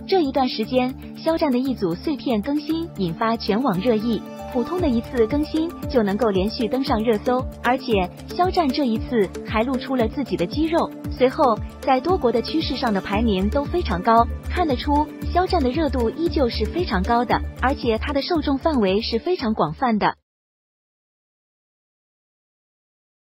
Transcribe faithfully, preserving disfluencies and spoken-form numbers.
这一段时间，肖战的一组碎片更新引发全网热议。普通的一次更新就能够连续登上热搜，而且肖战这一次还露出了自己的肌肉。随后，在多国的趋势上的排名都非常高，看得出肖战的热度依旧是非常高的，而且他的受众范围是非常广泛的。